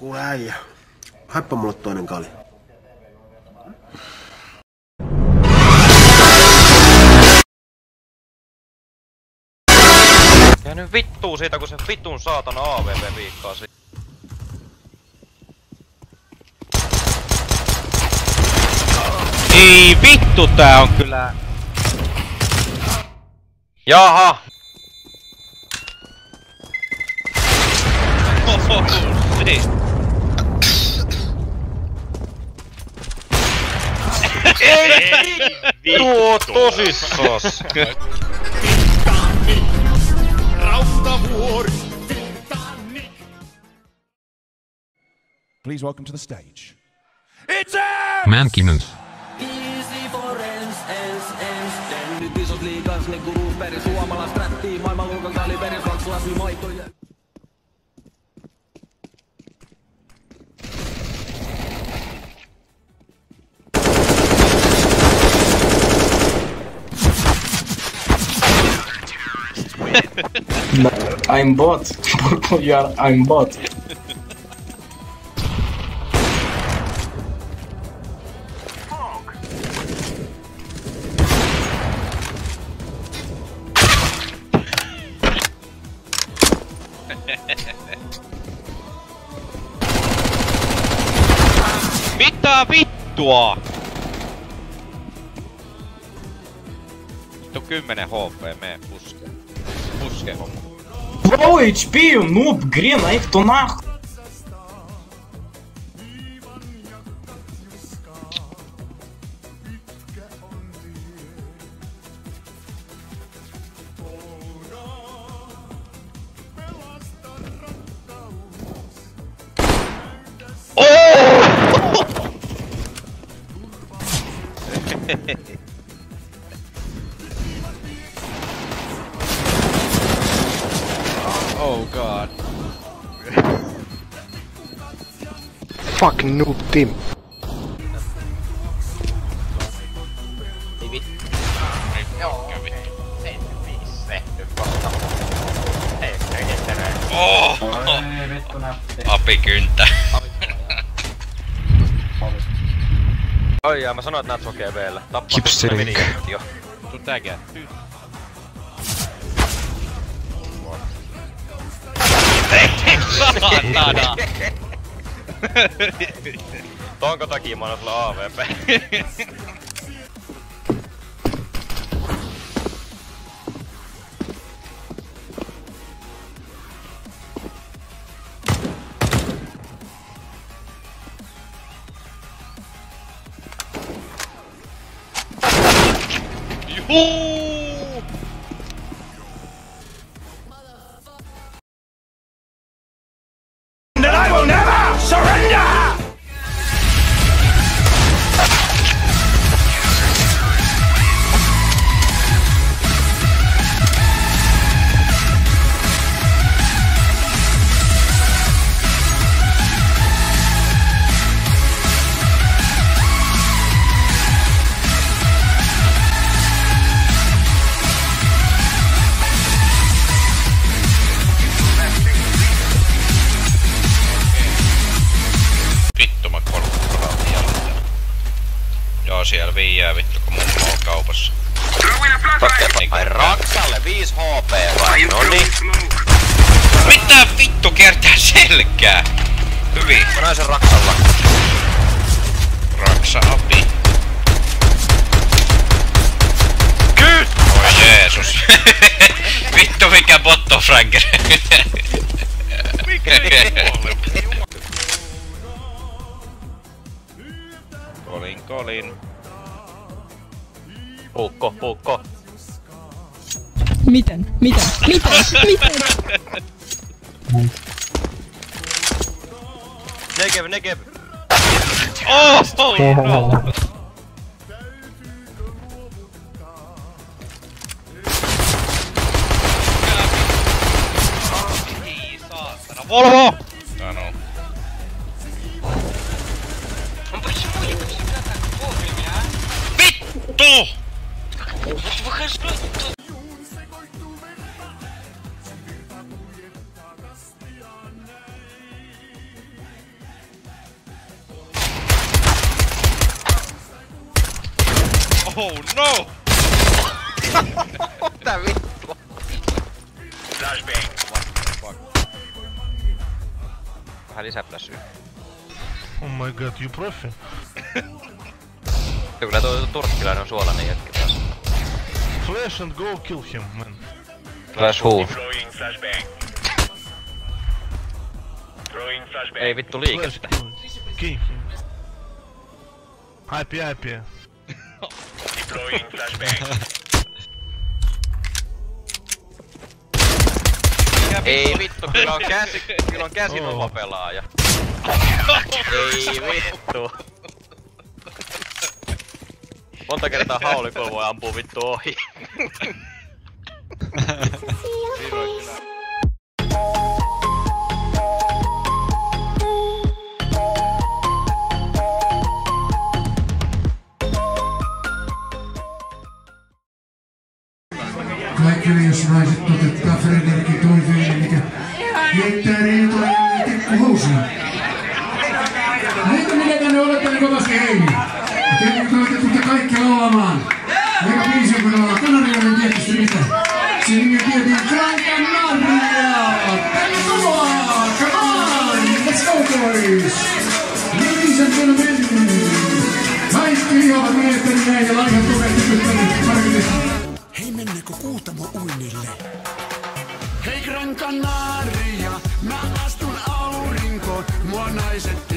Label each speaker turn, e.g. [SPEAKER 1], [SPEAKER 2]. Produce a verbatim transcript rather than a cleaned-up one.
[SPEAKER 1] Kuule äijä, haippa mulle toinen kali.
[SPEAKER 2] Ja nyt vittuu siitä, kun se vitun saatana A V P viikkaa siitä.
[SPEAKER 3] Ei vittu, tää on kyllä...
[SPEAKER 2] Jaha!
[SPEAKER 3] Oho, shit.
[SPEAKER 2] Ei vittu tosissas!
[SPEAKER 4] Please welcome to the stage.
[SPEAKER 5] It's a
[SPEAKER 6] Mankinen.
[SPEAKER 7] Easy for ens, ens, ens. Nyt isot liigas niinku Roosberg. Suomalais rättii, maailmanluokan kaliberi. Kaksi lasimaitoja.
[SPEAKER 8] I'm bot. You are. I'm bot.
[SPEAKER 3] Mitä vittua? Vittu kymmenen H P, mee puske. Puske homma.
[SPEAKER 8] Low H P, you noob, green, их то нахуй.
[SPEAKER 3] Oh god.
[SPEAKER 1] Fucking noob team.
[SPEAKER 2] Ei vittu. Joo, vittu. seitsemänkymmentäviisi se nyt vasta. Hei, rekisteröi.
[SPEAKER 3] Oh! Apikyntä.
[SPEAKER 2] Oi jaa, mä sanoin, että näet sokee V:llä. Tappaa
[SPEAKER 1] Hipstering.
[SPEAKER 2] meni nyt jo.
[SPEAKER 3] Tuu tääkää. Saatana!
[SPEAKER 2] Tonko takia mä oon sulla A V P?
[SPEAKER 3] Juhuu!
[SPEAKER 5] that I will never surrender!
[SPEAKER 3] Joo, siellä viiää vittu kun mummo on kaupassa.
[SPEAKER 2] Ai Raksalle viisi H P vai? Noni.
[SPEAKER 3] Mitä vittu kertaa selkää? Hyvin.
[SPEAKER 2] Mä näin sen Raksalla.
[SPEAKER 3] Raksa api.
[SPEAKER 2] Kyt!
[SPEAKER 3] Oi Jeesus. Vittu mikä botto Franker. Kolin kolin.
[SPEAKER 2] Puukko, puukko.
[SPEAKER 9] Miten? Miten? Miten? Miten?
[SPEAKER 2] Negev, negev.
[SPEAKER 3] Oh, oh no. Ei saatana. Volvo! Sano. Vittu! Oh no!
[SPEAKER 2] Mitä vittua? Vähän lisää flashyä.
[SPEAKER 4] Oh my god, you profi.
[SPEAKER 2] Kyllä tuo turkkilainen on suolainen jätkä taas.
[SPEAKER 4] Flash and go kill him, man.
[SPEAKER 2] Flash who? Ei vittu
[SPEAKER 4] Flash
[SPEAKER 2] liikettä.
[SPEAKER 4] kill. Kill him. I P, I P.
[SPEAKER 2] Ei vittu, kyllä on käsi, kyllä on käsivova pelaaja. Ei vittu. Monta kertaa haulikolla voi ampua vittu ohi.
[SPEAKER 6] Kaikki yliosnaiset toteuttaa Frederikin toiveen, mikä heittää riitoja ja tikkuhousia. Niitä minä tänne olettelen kovasti heille. Ja teidän toivotte tutte kaikki laulamaan. Mega biisi on kun ollaan Kanariainen tietysti mitä. Se nimi on tietysti Gran Canaria. Tänne kovaa! Come on! Let's go boys! Ladies and gentlemen! Kaikki lihavat mielestäni näin ja laihan tuvet tykyttäni parvisesti.
[SPEAKER 10] Hei, mennäänkö Kuutamo uinille? Hei Gran Canaria, mä astun aurinkoon, mua naiset